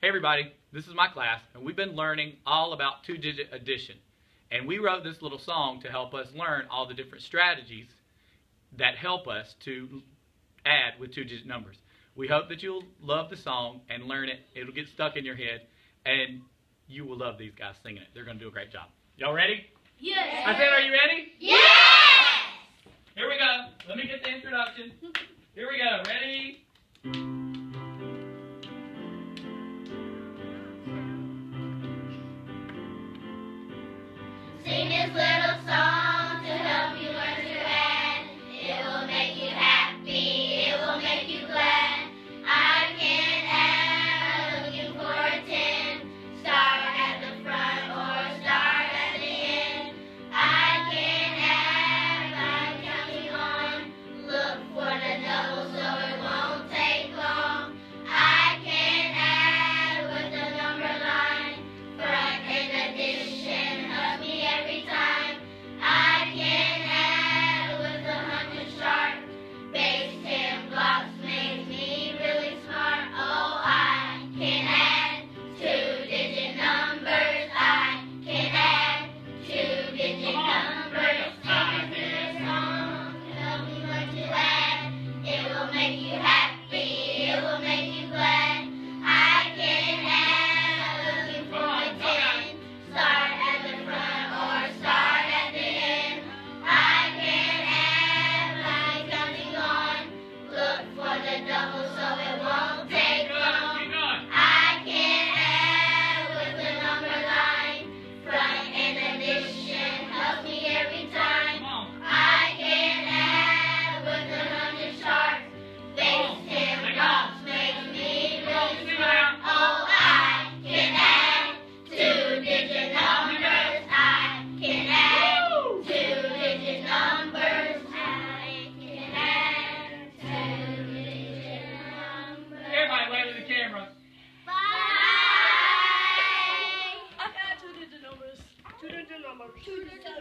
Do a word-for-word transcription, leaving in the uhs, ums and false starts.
everybody, this is my class, and we've been learning all about two-digit addition. And we wrote this little song to help us learn all the different strategies that help us to add with two-digit numbers. We hope that you'll love the song and learn it. It'll get stuck in your head, and you will love these guys singing it. They're going to do a great job. Y'all ready? Yes. I said, are you ready? Yes. Here we go. Let me get the introduction. Here we go. Ready? Sing this little song to help you learn to add. It will make you happy. It will make you glad. I can add, looking for a ten. Start at the front or start at the end. I can add by counting on. Look for the double so it won't take long. I can add with the number line. Front and addition helps me every time. I can add with the hundred sharp. Base ten blocks makes me really smart. Oh, I can add two-digit numbers. I can add two-digit numbers. Sing this song to help me learn to add. It will make you happy. It will make you glad. I can add, looking for a ten. Start at the front or start at the end. I can add by counting on. Look for the double so it won't take long. I can add with the number line. Front and addition helps me every time. I can add with the hundred sharp. Base ten blocks makes me really smart. Oh, I can add two-digit numbers. I can add two-digit numbers. I can add two-digit numbers. Everybody wave to the camera. Bye. I've had two-digit numbers. Two-digit numbers. Two-digit